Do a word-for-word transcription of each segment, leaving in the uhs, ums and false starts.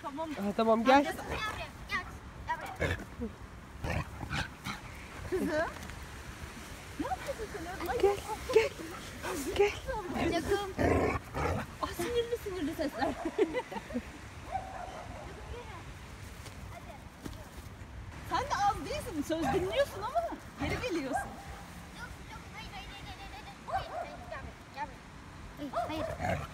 Tamam. Ha, tamam gel. Kızım. Ne yapıyorsun sen? Ay, Gel, gel, gel. Yakın. Ah, sinirli sinirli sesler. Sen de az değilsin. Söz dinliyorsun ama geri geliyorsun. Hayır.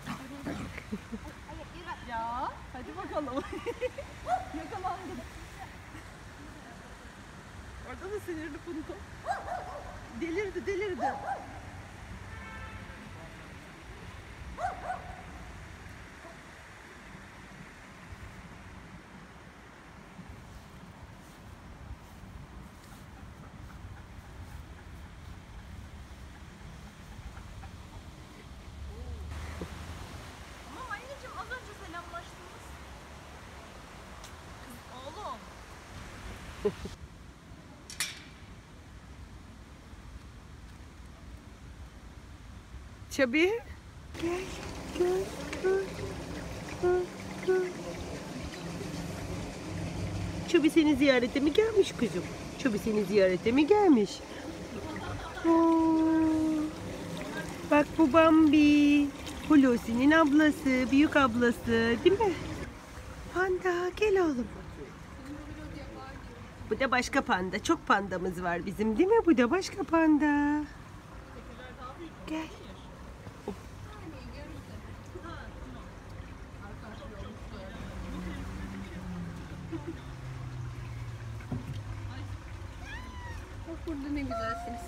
Ya hadi bakalım. Yakalandım. Orada da sinirli Punto. Delirdi delirdi. Ama anneciğim az önce selamlaştınız. Kız oğlum. Çabi. Gel, gel, gel, gel, gel. Çabi seni ziyarete mi gelmiş kızım? Çabi seni ziyarete mi gelmiş? Oo. Bak bu Bambi. Hulusi'nin ablası, büyük ablası değil mi? Panda gel oğlum. Bu da başka panda. Çok pandamız var bizim değil mi? Bu da başka panda. Gel. Bak burada ne güzelsiniz.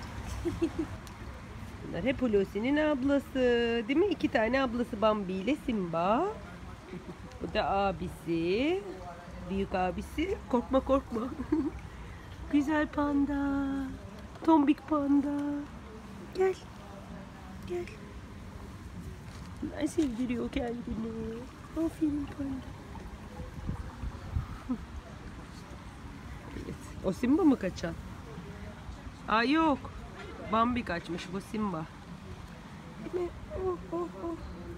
Bunlar hep Hulusi'nin ablası. Değil mi? İki tane ablası Bambi ile Simba. Bu da abisi. Büyük abisi. Korkma korkma. Güzel panda. Tombik panda. Gel. Gel. Bunlar sevdiriyor kendini. Aferin panda. Evet. O Simba mı kaçan? Aa yok. Bambi kaçmış, bu Simba. Değil mi? Oh, oh, oh.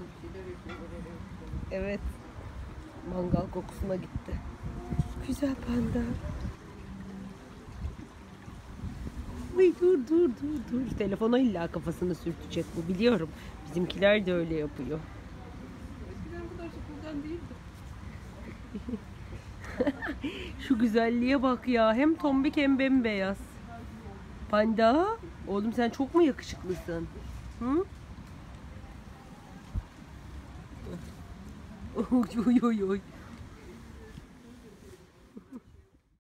Evet. Mangal kokusuna gitti. Güzel panda. Ay dur dur dur dur. Telefona illa kafasını sürtecek bu, biliyorum. Bizimkiler de öyle yapıyor. Eskiden bu kadar sıkılgan değildi. Şu güzelliğe bak ya. Hem tombik hem bembeyaz. Panda. Oğlum sen çok mu yakışıklısın? Hı? Oy oy oy oy.